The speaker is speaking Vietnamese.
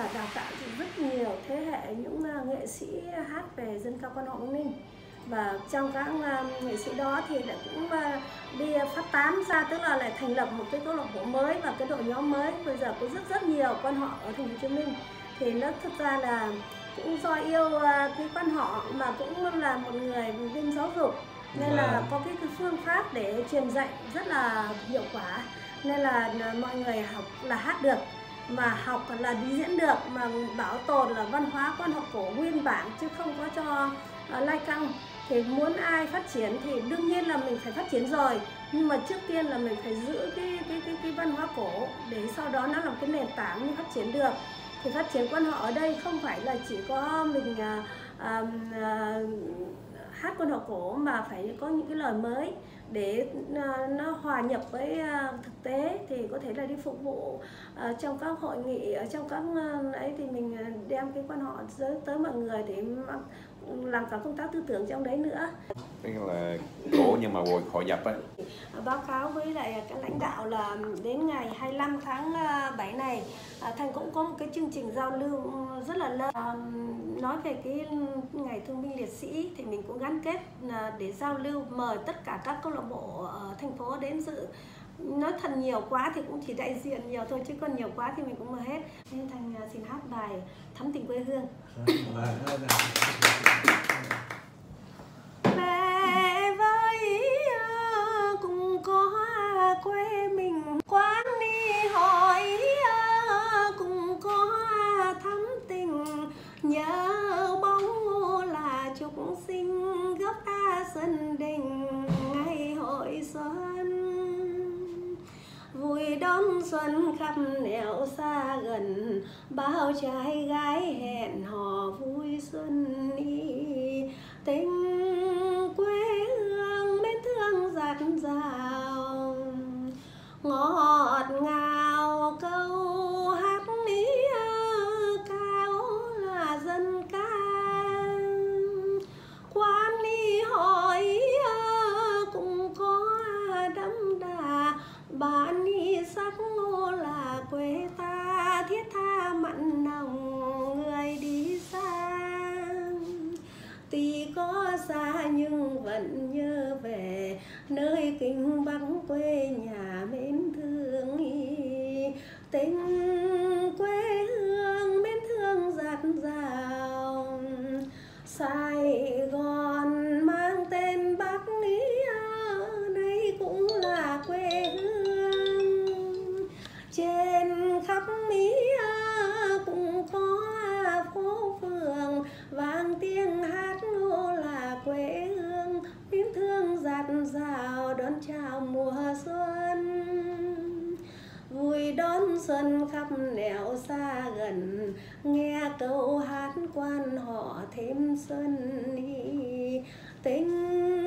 là đào tạo rất nhiều thế hệ những nghệ sĩ hát về dân ca quan họ Quảng Ninh. Và trong các nghệ sĩ đó thì lại cũng đi phát tán ra, tức là lại thành lập một cái câu lạc bộ mới và cái đội nhóm mới. Bây giờ có rất nhiều quan họ ở thành phố Hồ Chí Minh. Thì nó thực ra là cũng do yêu cái quan họ mà cũng là một người viên giáo dục, nên là có cái phương pháp để truyền dạy rất là hiệu quả, nên là mọi người học là hát được, mà học là đi diễn được, mà bảo tồn là văn hóa quan họ cổ nguyên bản chứ không có cho lai căng. Thì muốn ai phát triển thì đương nhiên là mình phải phát triển rồi, nhưng mà trước tiên là mình phải giữ cái văn hóa cổ để sau đó nó làm cái nền tảng mới phát triển được. Thì phát triển quan họ ở đây không phải là chỉ có mình hát quan họ cổ, mà phải có những cái lời mới để nó hòa nhập với thực tế, thì có thể là đi phục vụ trong các hội nghị, ở trong các ấy thì mình đem cái quan họ tới mọi người để làm cả công tác tư tưởng trong đấy nữa. Tức là cổ nhưng mà hội nhập ấy. Báo cáo với lại các lãnh đạo là đến ngày 25 tháng 7 này Thành cũng có một cái chương trình giao lưu rất là lớn. Nói về cái ngày thương binh liệt sĩ thì mình cũng gắn kết để giao lưu, mời tất cả các câu lạc bộ ở thành phố đến dự. Nói thật nhiều quá thì cũng chỉ đại diện nhiều thôi, chứ còn nhiều quá thì mình cũng mời hết. Nên Thành xin hát bài Thắm Tình Quê Hương. Về với cùng có quê mình, quán đi hỏi cùng có thắm tình, nhớ bóng là trúc sinh gấp ta sân đình ngày hội xuân. Vui đón xuân khắp nẻo xa gần, bao trai gái hẹn hò vui xuân đi. Tình quê hương mến thương dạt dào, ngọt ngào câu hát lý cao là dân ca. Quan đi hỏi cũng có đậm đà, bạn đi sắc ngô là quê ta, thiết tha mặn nồng người đi xa. Tuy có xa nhưng vẫn nhớ về, nơi kinh vắng quê nhà mến thương. Tình quê hương mến thương dạt dào, Sài Gòn mang tên Bắc Ní nay cũng là quê hương. Trên khắp Mỹ cũng có phố phường vang tiếng hát ngô là quê hương, mến thương dạt dào đón chào mùa xuân. Vui đón xuân khắp nẻo xa gần, nghe câu hát quan họ thêm xuân. Tình